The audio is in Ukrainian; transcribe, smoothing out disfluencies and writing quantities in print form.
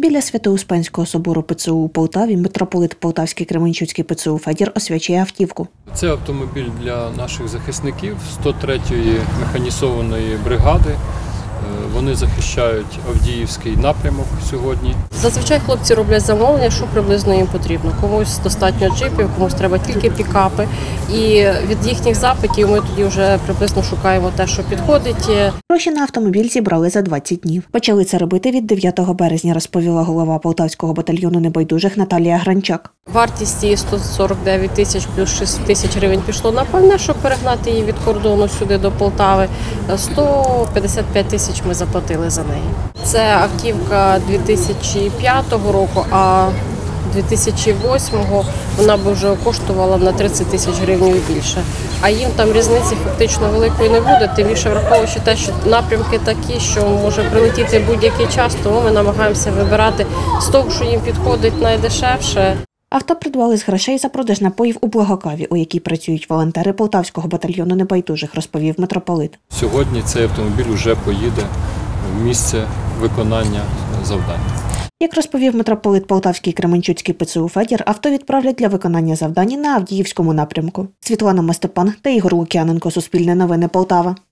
Біля Свято-Успенського собору ПЦУ у Полтаві митрополит Полтавський Кременчуцький ПЦУ Федір освячує автівку. Це автомобіль для наших захисників 103-ї механізованої бригади. Вони захищають Авдіївський напрямок сьогодні. Зазвичай хлопці роблять замовлення, що приблизно їм потрібно. Комусь достатньо джипів, комусь треба тільки пікапи. І від їхніх запитів ми тоді вже приблизно шукаємо те, що підходить. Гроші на автомобіль зібрали за 20 днів. Почали це робити від 9 березня, розповіла голова Полтавського батальйону небайдужих Наталія Гранчак. Вартість її 149 тисяч плюс 6 тисяч гривень пішло на пальне, щоб перегнати її від кордону сюди до Полтави. 155 тисяч ми заплатили за неї. Це автівка 2005 року, а 2008-го вона б вже коштувала на 30 тисяч гривень і більше. А їм там різниці фактично великої не буде, тим більше враховуючи те, що напрямки такі, що може прилетіти будь-який час, тому ми намагаємося вибирати з того, що їм підходить найдешевше. Авто придбали з грошей за продаж напоїв у Благокаві, у якій працюють волонтери Полтавського батальйону небайдужих, розповів митрополит. Сьогодні цей автомобіль вже поїде в місце виконання завдань. Як розповів митрополит Полтавський Кременчуцький ПЦУ Федір, авто відправлять для виконання завдань на Авдіївському напрямку. Світлана Мастепан та Ігор Лук'яненко. Суспільне новини Полтава.